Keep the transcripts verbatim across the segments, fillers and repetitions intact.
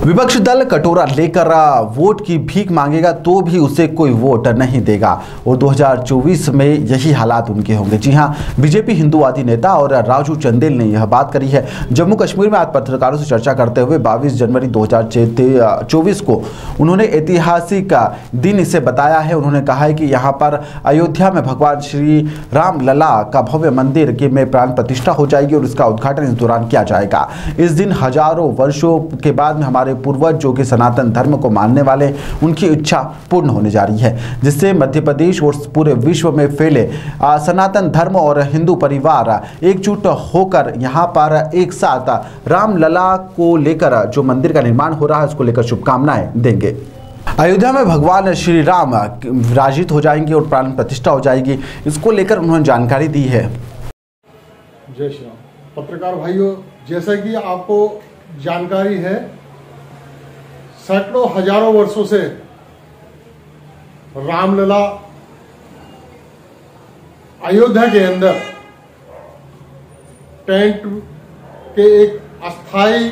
विपक्ष दल कटोरा लेकर वोट की भीख मांगेगा तो भी उसे कोई वोट नहीं देगा और दो हज़ार चौबीस में यही हालात उनके होंगे। जी हां, बीजेपी हिंदूवादी नेता और राजू चंदेल ने यह बात करी है। जम्मू कश्मीर में आज पत्रकारों से चर्चा करते हुए बाईस जनवरी दो हज़ार चौबीस को उन्होंने ऐतिहासिक दिन इसे बताया है। उन्होंने कहा है कि यहाँ पर अयोध्या में भगवान श्री राम लला का भव्य मंदिर की में प्राण प्रतिष्ठा हो जाएगी और इसका उद्घाटन इस दौरान किया जाएगा। इस दिन हजारों वर्षों के बाद में हमारे पूर्वज जो कि सनातन धर्म को मानने वाले, उनकी इच्छा पूर्ण होने जा रही है, जिससे मध्य प्रदेश और पूरे विश्व में फैले सनातन धर्म और हिंदू परिवार एकजुट होकर यहाँ पर एक साथ रामलला को लेकर जो मंदिर का निर्माण हो रहा है उसको लेकर शुभकामनाएं देंगे। अयोध्या में भगवान श्री राम विराजित हो जाएंगे और प्राण प्रतिष्ठा हो जाएगी, इसको लेकर उन्होंने जानकारी दी है। जय श्री राम। पत्रकार भाइयों, जैसा कि आपको जानकारी है, सैकड़ों हजारों वर्षों से रामलला अयोध्या के अंदर टेंट के एक अस्थाई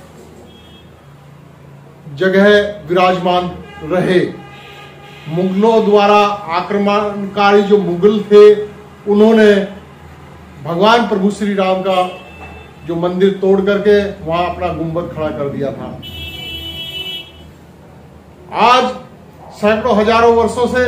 जगह विराजमान रहे। मुगलों द्वारा आक्रमणकारी जो मुगल थे, उन्होंने भगवान प्रभु श्री राम का जो मंदिर तोड़ करके वहां अपना गुंबद खड़ा कर दिया था। आज सैकड़ों हजारों वर्षों से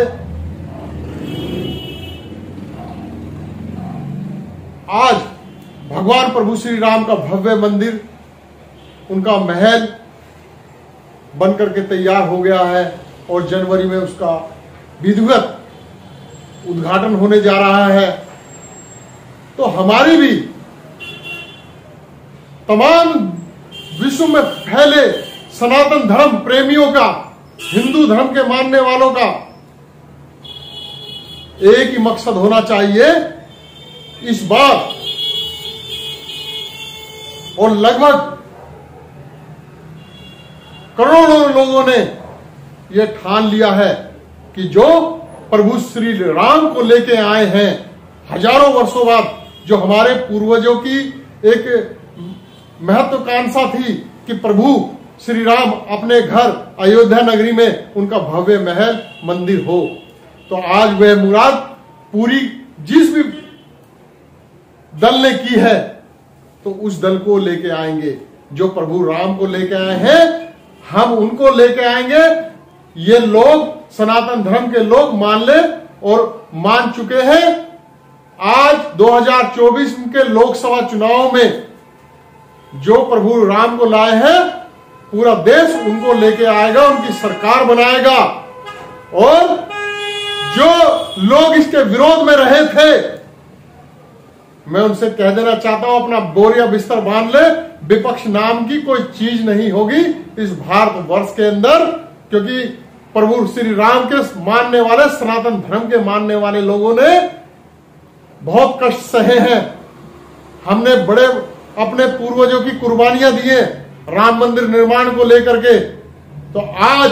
आज भगवान प्रभु श्री राम का भव्य मंदिर, उनका महल बनकर के तैयार हो गया है और जनवरी में उसका विधिवत उद्घाटन होने जा रहा है। तो हमारी भी तमाम विश्व में फैले सनातन धर्म प्रेमियों का, हिंदू धर्म के मानने वालों का एक ही मकसद होना चाहिए इस बार, और लगभग करोड़ों लोगों ने यह ठान लिया है कि जो प्रभु श्री राम को लेके आए हैं हजारों वर्षों बाद, जो हमारे पूर्वजों की एक महत्वाकांक्षा थी कि प्रभु श्री राम अपने घर अयोध्या नगरी में उनका भव्य महल मंदिर हो, तो आज वह मुराद पूरी जिस भी दल ने की है, तो उस दल को लेके आएंगे। जो प्रभु राम को लेके आए हैं, हम उनको लेके आएंगे। ये लोग, सनातन धर्म के लोग मान ले और मान चुके हैं। आज दो हज़ार चौबीस के लोकसभा चुनाव में जो प्रभु राम को लाए हैं, पूरा देश उनको लेके आएगा, उनकी सरकार बनाएगा। और जो लोग इसके विरोध में रहे थे, मैं उनसे कह देना चाहता हूं, अपना बोरिया बिस्तर बांध ले। विपक्ष नाम की कोई चीज नहीं होगी इस भारत वर्ष के अंदर, क्योंकि प्रभु श्री राम के मानने वाले, सनातन धर्म के मानने वाले लोगों ने बहुत कष्ट सहे हैं। हमने बड़े अपने पूर्वजों की कुर्बानियां दी हैं राम मंदिर निर्माण को लेकर के। तो आज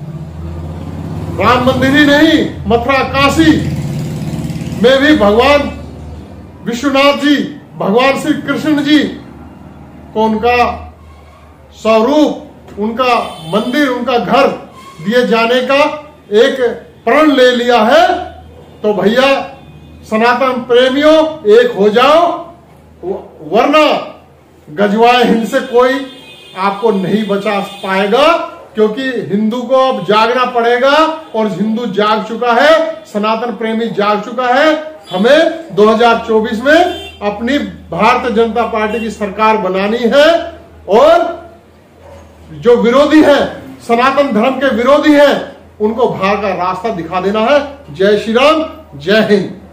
राम मंदिर ही नहीं, मथुरा काशी में भी भगवान विश्वनाथ जी, भगवान श्री कृष्ण जी को उनका स्वरूप, उनका मंदिर, उनका घर दिए जाने का एक प्रण ले लिया है। तो भैया सनातन प्रेमियों, एक हो जाओ, वरना गजवाए हिंद से कोई आपको नहीं बचा पाएगा, क्योंकि हिंदू को अब जागना पड़ेगा और हिंदू जाग चुका है, सनातन प्रेमी जाग चुका है। हमें दो हज़ार चौबीस में अपनी भारतीय जनता पार्टी की सरकार बनानी है और जो विरोधी है, सनातन धर्म के विरोधी हैं, उनको बाहर का रास्ता दिखा देना है। जय श्री राम, जय हिंद।